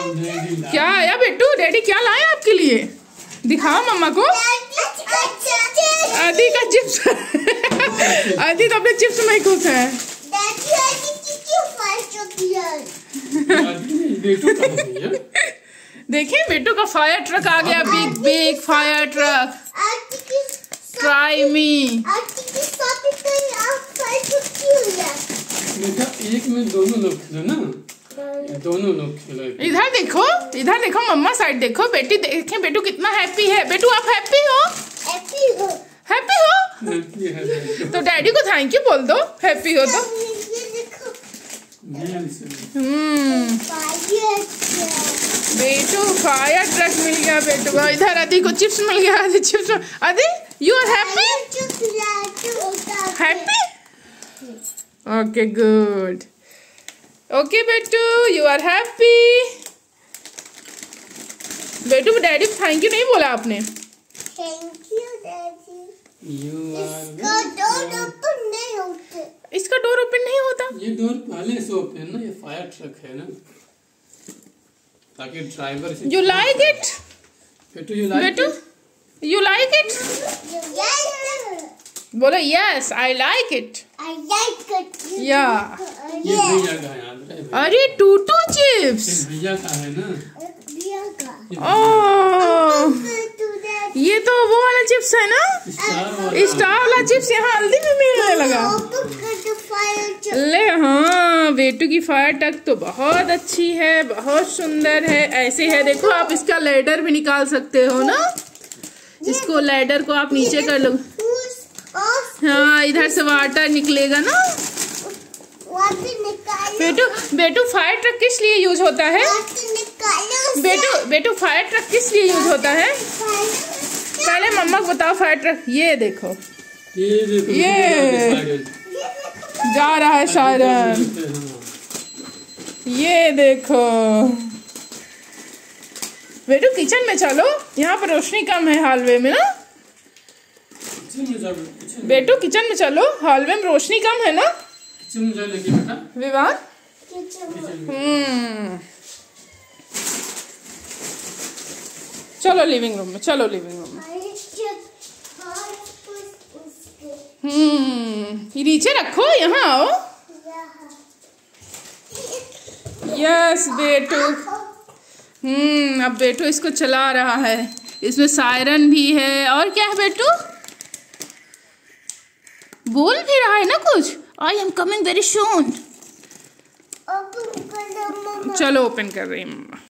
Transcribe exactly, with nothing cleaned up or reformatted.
क्या आया बेटू? डैडी क्या लाए आपके लिए? दिखाओ मम्मा को। आदि का चिप्स। आदि तो अपने चिप्स में खुश है। देखिए बेटू का फायर ट्रक आ गया। Big big fire truck. Try me. एक में दोनों लोग खेलो ना, दोनों लोग खेलो। इधर देखो, इधर देखो, मम्मा साइड देखो। बेटी देखे बेटू कितना हैप्पी है। बेटू आप हैप्पी हो? हैप्पी हो? हैप्पी हो? हैप्पी है। तो डैडी को थैंक यू बोल दो, हैप्पी हो तो। हम्म बेटू फायर ट्रक मिल गया बेटू को। इधर आदि को चिप्स मिल गया। Aadi chips. Aadi you are happy? Happy? Okay good. Okay बेटू यू आर हैप्पी। बेटू डैडी थैंक यू नहीं बोला आपने। Thank you daddy. इसका डोर ओपन नहीं होता। इसका डोर ओपन नहीं होता? ये डोर पहले से ओपन ना, ये फायर ट्रक है ना, ताकि ड्राइवर से। यू लाइक इट बेटू? यू लाइक बेटू यू लाइक इट? बोलो yes I like it. I like it. या ये भैया का है, याद रहे। अरे टूटू चिप्स। भैया का है ना। भैया का। ओह ये तो वो वाला चिप्स है ना, स्टार वाला चिप्स। यहाँ हल्दी में मिलने लगा। ले हाँ बेटू की फायर ट्रक तो बहुत अच्छी है, बहुत सुंदर है। ऐसे है देखो, आप इसका लैडर भी निकाल सकते हो ना। इसको लैडर को आप नीचे कर लो। हाँ इधर से वाटर निकलेगा ना। बेटू बेटू फायर ट्रक किस लिए यूज होता है? बेटू बेटू फायर ट्रक किस लिए यूज होता है? पहले मम्मा को बताओ। फायर ट्रक ये देखो, ये देखो, ये जा रहा है सायरन। ये देखो बेटू किचन में चलो, यहाँ पर रोशनी कम है हॉलवे में ना। बेटू किचन में चलो, हॉलवे में रोशनी कम है ना। विवान हम्म चलो लिविंग रूम में, चलो लिविंग रूम में। हम्म ये नीचे रखो, यहाँ आओ। यस बेटू। हम्म अब बेटू इसको चला रहा है। इसमें सायरन भी है। और क्या है बेटू? बोल भी रहा है ना कुछ। I am coming very soon. चलो ओपन कर रही हूँ मम्मा।